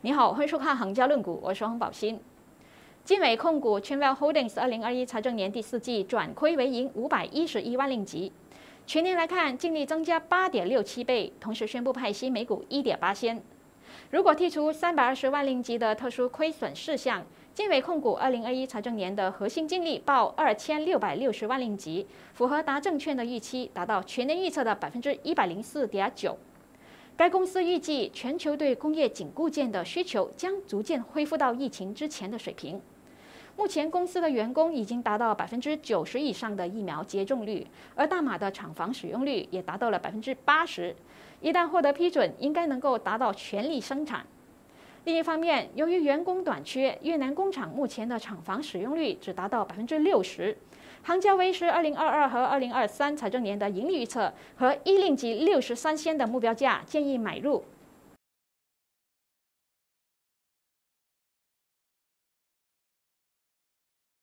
你好，欢迎收看《行家论股》，我是洪宝新。金纬控股 Chenwell Holdings 2021财政年第四季转亏为盈511万令吉，全年来看净利增加8.67倍，同时宣布派息每股1.8仙。如果剔除320万令吉的特殊亏损事项，金纬控股2021财政年的核心净利报2660万令吉，符合达证券的预期，达到全年预测的104.9%。该公司预计，全球对工业紧固件的需求将逐渐恢复到疫情之前的水平。目前，公司的员工已经达到90%以上的疫苗接种率，而大马的厂房使用率也达到了80%。一旦获得批准，应该能够达到全力生产。另一方面，由于员工短缺，越南工厂目前的厂房使用率只达到60%。行家维持2022和2023财政年的盈利预测和1令吉63仙的目标价，建议买入。